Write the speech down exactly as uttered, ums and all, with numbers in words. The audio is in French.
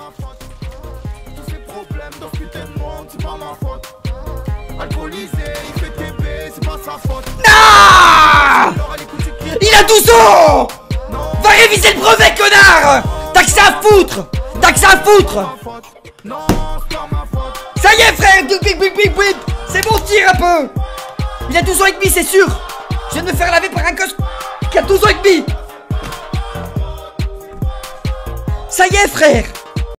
Tous ces problèmes dans ce putain de monde, c'est pas ma faute. Alcoolisé, il fait T B, c'est pas sa faute. Non! Il a douze ans! Va réviser le brevet, connard! T'as que ça à foutre! T'as que ça à foutre! Non, c'est pas ma faute. Ça y est, frère! Bip bip bip bip bip! C'est bon, tire un peu! Il a douze ans et demi, c'est sûr! Je viens de me faire laver par un gosse qui a douze ans et demi! Ça y est, frère!